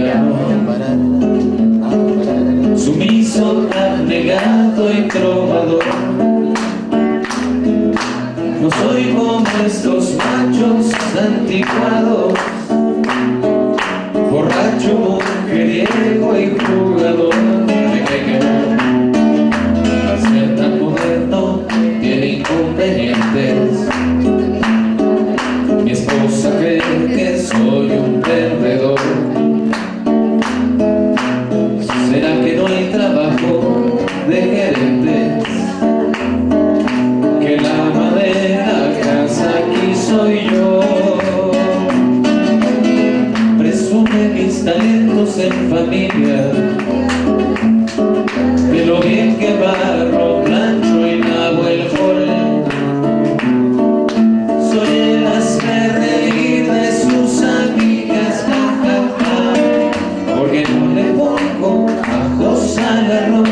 mexicano, sumiso, abnegado y trovador. No soy como estos machos anticuados, borracho, mujeriego y jugador. Me cae que no, al ser tan moderno tiene inconvenientes. Mi esposa cree que soy un perdedor. ¿Será que no hay trabajo de gerentes? Que la ama de la casa aquí soy yo. Presume mis talentos en familia, de lo bien que barro, plancho y lavo el hall. Soy el hazme reír de sus amigas, ja, ja, ja, porque no le pongo ajos al arroz.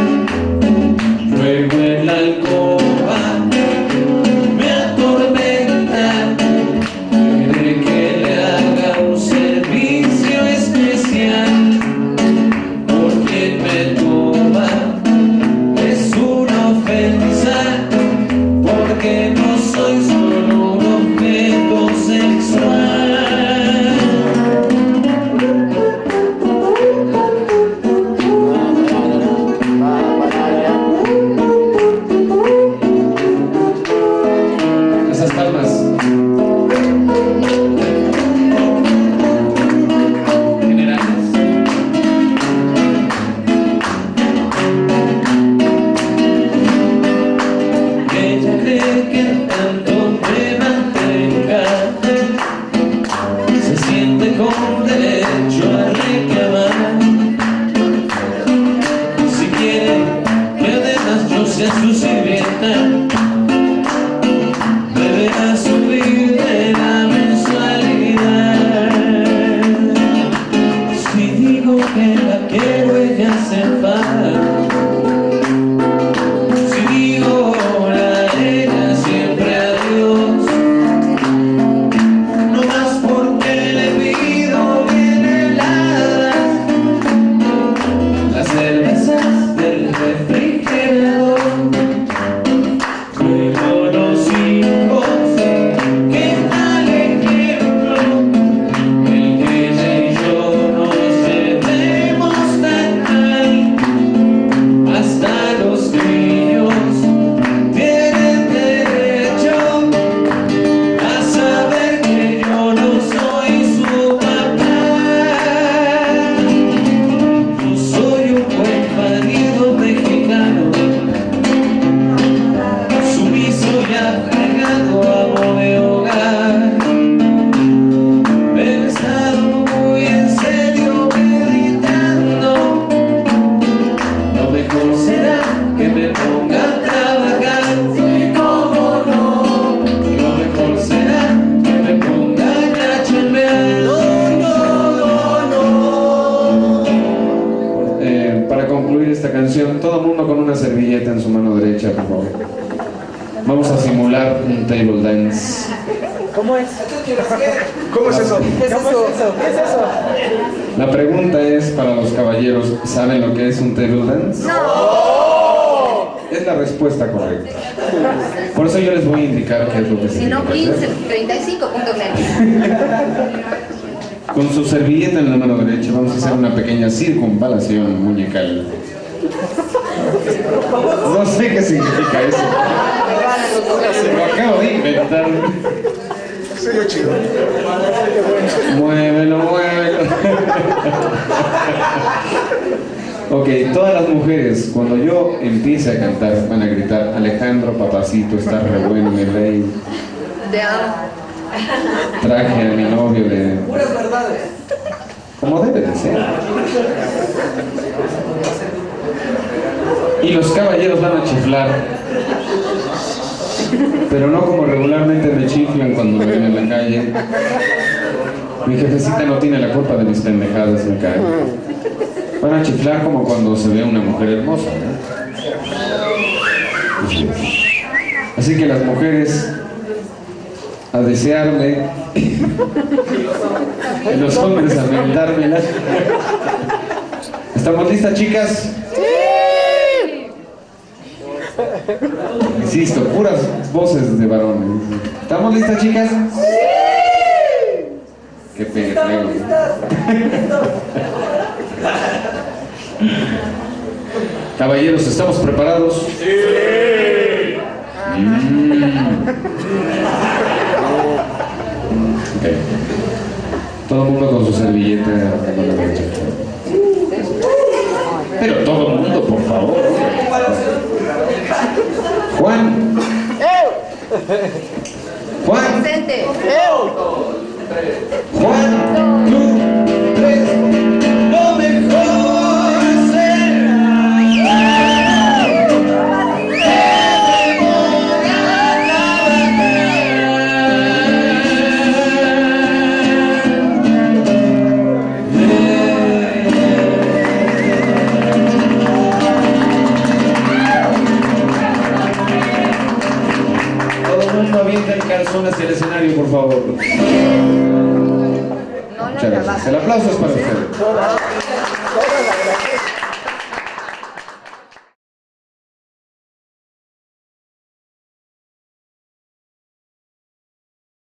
Luego en la alcoba me atormenta, quiere que le haga un servicio especial. Por quien me toma es una ofensa, porque no soy solo un objeto sexual. Esas palmas generales. Ella cree que en tanto me mantenga se siente con derecho a reclamar. Si quiere que además yo sea su sirvienta, deberá subir de la mensualidad. Si digo que la quiero, ella se enfada. Si digo hola, ella siempre adiós. No más porque le pido bien helada las cervezas del refrigerador. Luego los hijos, ¿qué tal ejemplo? El que ella y yo nos llevemos tan mal. Hasta los niños tienen derecho a saber que yo no soy su papá. Yo soy un buen marido mexicano, sumiso y apegado, amo de hogar. He estado muy en serio meditando. Lo mejor será que me ponga a trabajar. Y cómo no, lo mejor será que me ponga a chambear. Para concluir esta canción, todo el mundo con una servilleta en su mano derecha, por favor. Vamos a simular un table dance. ¿Cómo es? ¿Cómo es eso? ¿Qué es eso? ¿Qué es eso? La pregunta es para los caballeros, ¿saben lo que es un table dance? ¡No! Es la respuesta correcta. Por eso yo les voy a indicar qué es lo que se Si no, tiene que 15, hacer. 35 puntos menos. Con su servilleta en la mano derecha vamos a hacer una pequeña circunvalación muñecal. No sé qué significa eso. Lo acabo de inventar. Soy yo chido. Muévelo, muévelo. Ok, todas las mujeres, cuando yo empiece a cantar, van a gritar: Alejandro, papacito, está re bueno, mi rey. Te amo. Traje a mi novio de... Puras verdades. como debe de ser. Y los caballeros van a chiflar, pero no como regularmente me chiflan cuando me ven en la calle. Mi jefecita no tiene la culpa de mis pendejadas, me cae. Van a chiflar como cuando se ve una mujer hermosa, ¿no? Así que las mujeres a desearme y los hombres a mentármela. ¿Estamos listas, chicas? Insisto, puras voces de varones. ¿Estamos listas, chicas? Qué pena. Caballeros, ¿estamos preparados? Okay. Todo el mundo con su servilleta. Pero todo el mundo, por favor. Juan. Juan. Presente. Juan, tú, tres. Lo mejor será. Avienta el calzón hacia el escenario, por favor. No la Muchas gracias. El aplauso es para ustedes.